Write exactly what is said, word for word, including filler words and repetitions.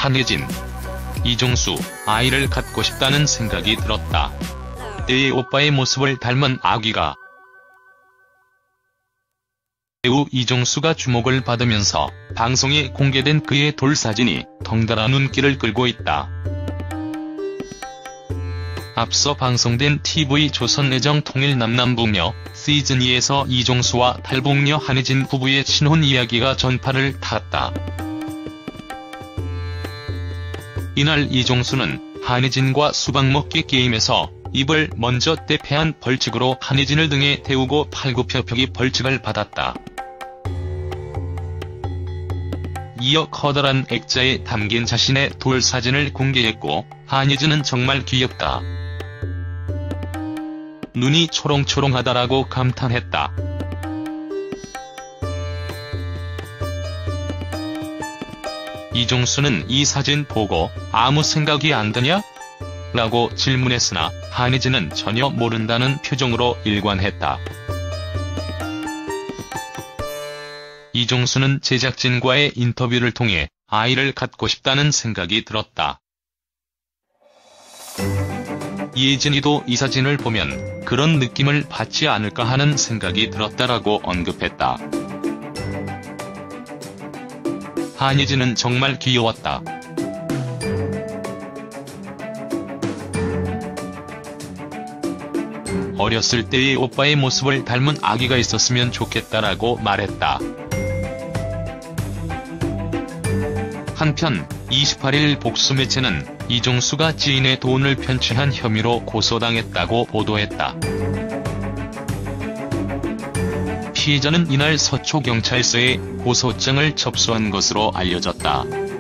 한예진, 이종수, 아이를 갖고 싶다는 생각이 들었다. 때의 오빠의 모습을 닮은 아기가. 배우 이종수가 주목을 받으면서 방송에 공개된 그의 돌사진이 덩달아 눈길을 끌고 있다. 앞서 방송된 티비 조선 애정 통일 남남부녀 시즌이에서 이종수와 탈북녀 한예진 부부의 신혼 이야기가 전파를 탔다. 이날 이종수는 한예진과 수박 먹기 게임에서 입을 먼저 대패한 벌칙으로 한예진을 등에 태우고 팔굽혀펴기 벌칙을 받았다. 이어 커다란 액자에 담긴 자신의 돌 사진을 공개했고, 한예진은 정말 귀엽다, 눈이 초롱초롱하다라고 감탄했다. 이종수는 이 사진 보고 아무 생각이 안 드냐? 라고 질문했으나 한예진은 전혀 모른다는 표정으로 일관했다. 이종수는 제작진과의 인터뷰를 통해 아이를 갖고 싶다는 생각이 들었다. 예진이도 이 사진을 보면 그런 느낌을 받지 않을까 하는 생각이 들었다라고 언급했다. 한예진은 정말 귀여웠다. 어렸을 때의 오빠의 모습을 닮은 아기가 있었으면 좋겠다라고 말했다. 한편 이십팔 일 복수매체는 이종수가 지인의 돈을 편취한 혐의로 고소당했다고 보도했다. 피해자는 이날 서초경찰서에 고소장을 접수한 것으로 알려졌다.